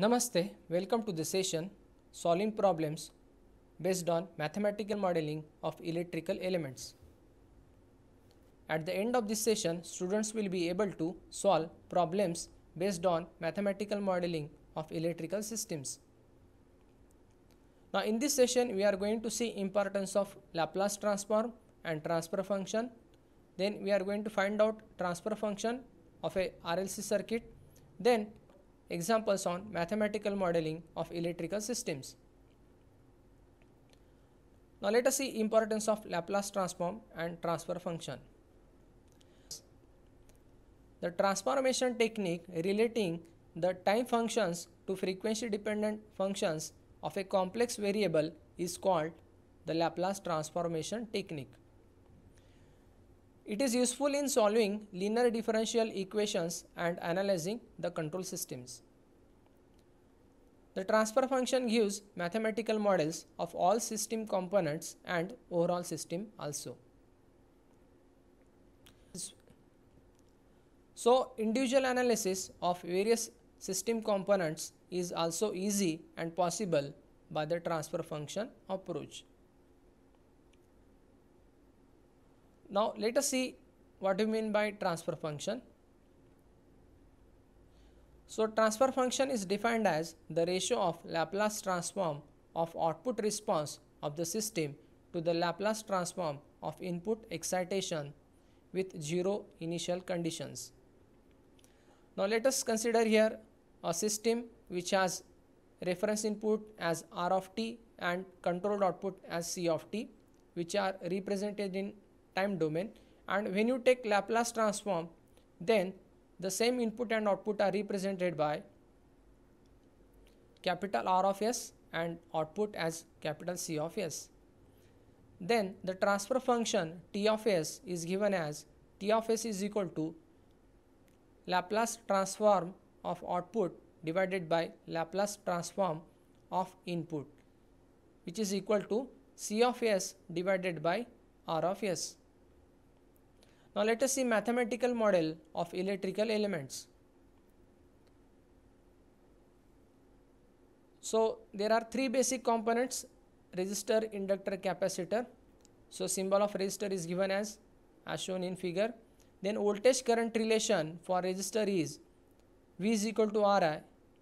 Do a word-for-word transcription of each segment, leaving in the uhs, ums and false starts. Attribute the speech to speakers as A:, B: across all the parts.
A: Namaste, welcome to the session solving problems based on mathematical modeling of electrical elements. At the end of this session, students will be able to solve problems based on mathematical modeling of electrical systems. Now in this session, we are going to see importance of Laplace transform and transfer function. Then we are going to find out transfer function of a R L C circuit. Then examples on mathematical modeling of electrical systems. Now let us see importance of Laplace transform and transfer function. The transformation technique relating the time functions to frequency dependent functions of a complex variable is called the Laplace transformation technique. It is useful in solving linear differential equations and analyzing the control systems. The transfer function gives mathematical models of all system components and overall system also. So, individual analysis of various system components is also easy and possible by the transfer function approach. Now let us see what we mean by transfer function. So transfer function is defined as the ratio of Laplace transform of output response of the system to the Laplace transform of input excitation with zero initial conditions. Now let us consider here a system which has reference input as R of t and controlled output as C of t, which are represented in time domain, and when you take Laplace transform, then the same input and output are represented by capital R of S and output as capital C of S. Then the transfer function T of S is given as T of S is equal to Laplace transform of output divided by Laplace transform of input, which is equal to C of S divided by R of S. Now let us see mathematical model of electrical elements. So there are three basic components: resistor, inductor, capacitor. So symbol of resistor is given as as shown in figure. Then voltage current relation for resistor is V is equal to Ri,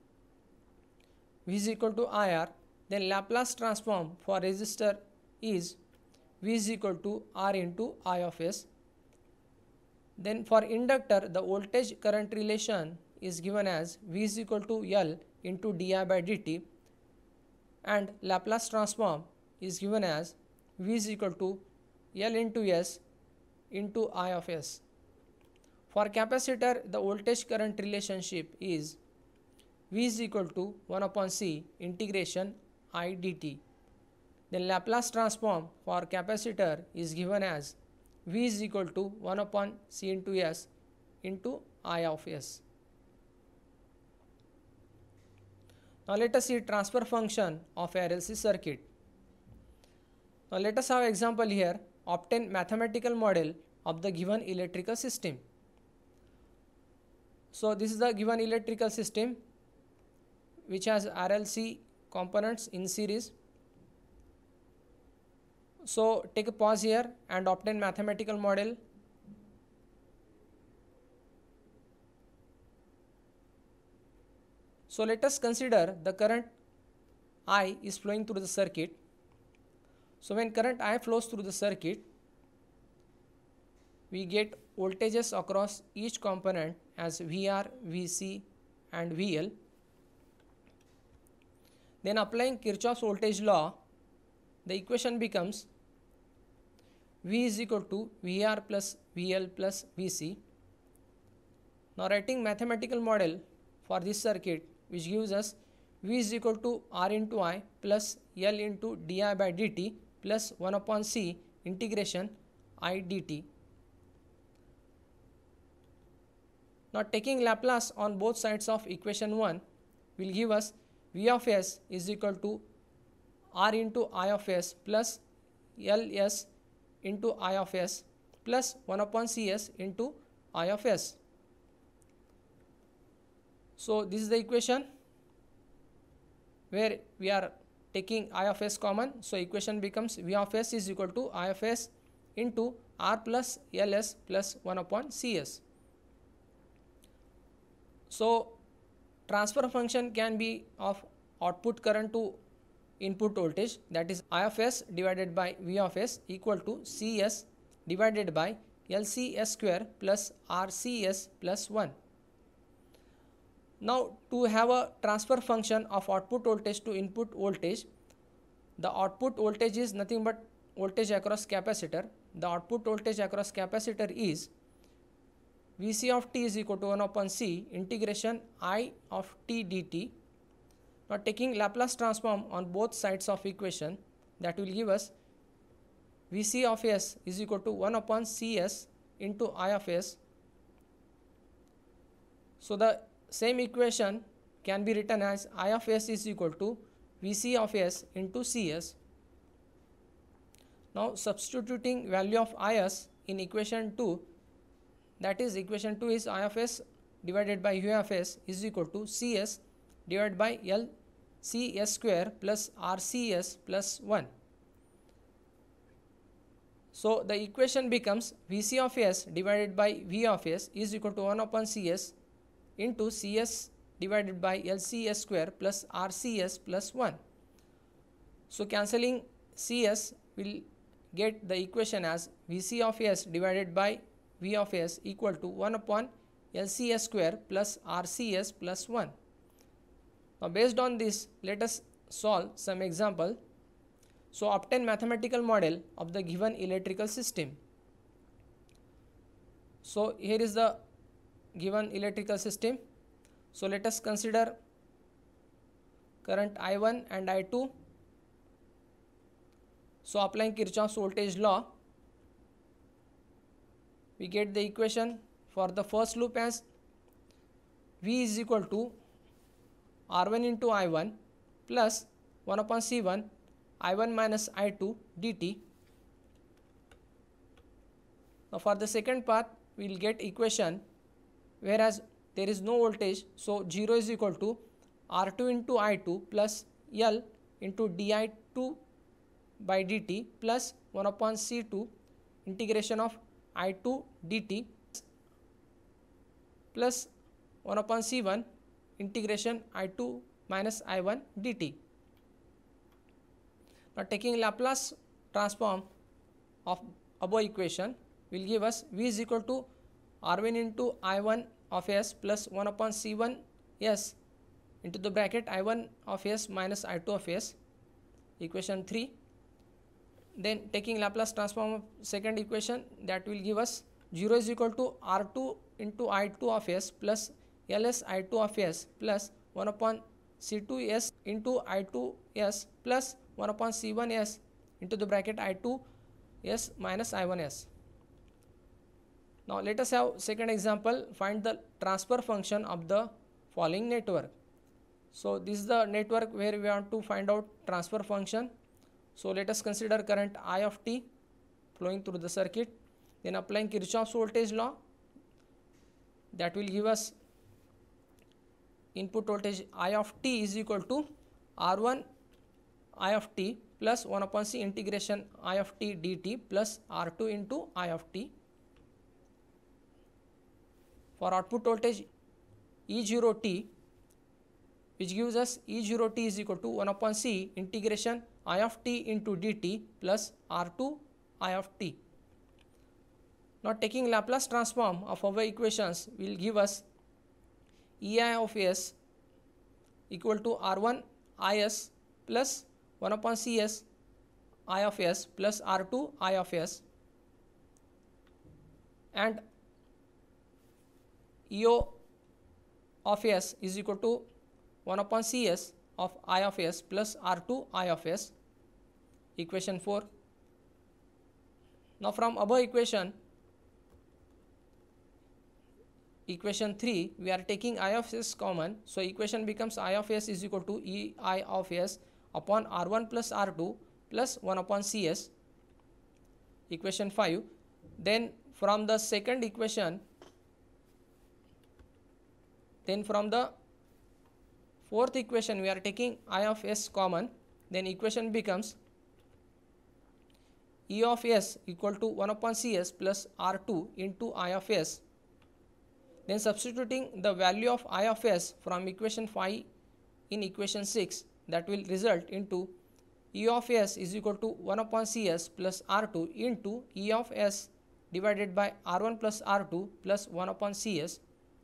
A: V is equal to I R. Then Laplace transform for resistor is V is equal to R into I of S. Then for inductor, the voltage current relation is given as V is equal to L into di by dt, and Laplace transform is given as V is equal to L into S into I of S. For capacitor, the voltage current relationship is V is equal to one upon C integration I dt. Then Laplace transform for capacitor is given as V is equal to one upon C into S into I of S. Now let us see transfer function of R L C circuit. Now let us have example here. Obtain mathematical model of the given electrical system. So this is the given electrical system which has R L C components in series. So take a pause here and obtain mathematical model. So let us consider the current I is flowing through the circuit. So when current I flows through the circuit, we get voltages across each component as V R, V C and V L. Then applying Kirchhoff's voltage law, the equation becomes V is equal to V R plus V L plus V C. Now writing mathematical model for this circuit, which gives us V is equal to R into I plus L into di by dt plus one upon C integration I dt. Now taking Laplace on both sides of equation one will give us V of S is equal to R into I of S plus L S into I of S plus one upon C S into I of S. So this is the equation. where we are taking I of s common. So equation becomes V of s is equal to I of s into R plus Ls plus one upon Cs. So transfer function can be of output current to input voltage, that is I of s divided by V of s equal to Cs divided by L C S square plus R C S plus one. Now to have a transfer function of output voltage to input voltage, the output voltage is nothing but voltage across capacitor. The output voltage across capacitor is V C of t is equal to one upon C integration I of t dt. Now taking Laplace transform on both sides of equation, that will give us V C of s is equal to one upon Cs into I of s. So the same equation can be written as I of s is equal to V C of s into Cs. Now substituting value of Is in equation two, that is equation two is I of s divided by U of s is equal to Cs divided by L C S square plus R C S plus one. So the equation becomes V C of s divided by V of s is equal to one upon Cs into Cs divided by L C S square plus R C S plus one. So cancelling Cs will get the equation as V C of s divided by V of s equal to one upon L C S square plus R C S plus one. Now based on this, let us solve some example. So obtain mathematical model of the given electrical system. So here is the given electrical system. So let us consider current I one and I two. So applying Kirchhoff's voltage law, we get the equation for the first loop as V is equal to R one into I one plus one upon C one I one minus I two dt. Now for the second path, we will get equation whereas there is no voltage, so zero is equal to R two into I two plus L into d I two by dt plus one upon C two integration of I two dt plus one upon C one integration I two minus I one dt. Now taking Laplace transform of above equation will give us V is equal to R one into I one of s plus one upon C one s into the bracket I one of s minus I two of s, equation three. Then taking Laplace transform of second equation, that will give us zero is equal to R two into I two of s plus Ls I two of s plus one upon C two s into I two s plus one upon C one s into the bracket I two s minus I one s. Now let us have second example. Find the transfer function of the following network. So this is the network where we want to find out transfer function. So let us consider current I of t flowing through the circuit, then applying Kirchhoff's voltage law, that will give us input voltage I of t is equal to R one I of t plus one upon C integration I of t dt plus R two into I of t. For output voltage E zero t, which gives us E zero t is equal to one upon C integration I of t into dt plus R two I of t. Now taking Laplace transform of our equations will give us E I of s equal to R one I s plus one upon C s I of s plus R two I of s, and E O of s is equal to one upon C s of I of s plus R two I of s, equation four. Now from above equation, equation three, we are taking I of s common, so equation becomes I of s is equal to E I of s upon R one plus R two plus one upon C s, equation five. Then from the second equation, then from the fourth equation we are taking I of S common, then equation becomes E of S equal to one upon C S plus R two into I of S. Then substituting the value of I of S from equation five in equation six, that will result into E of S is equal to one upon C S plus R two into E of S divided by R one plus R two plus one upon C S.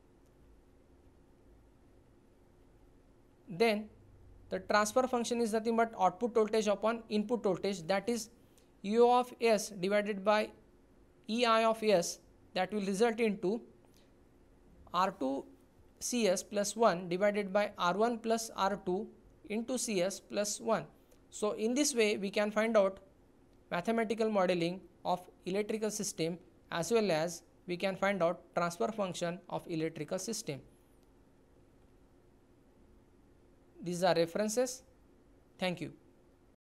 A: Then the transfer function is nothing but output voltage upon input voltage, that is U of S divided by E I of S, that will result into R two C S plus one divided by R one plus R two into C S plus one. So in this way we can find out mathematical modeling of electrical system, as well as we can find out transfer function of electrical system. These are references. Thank you.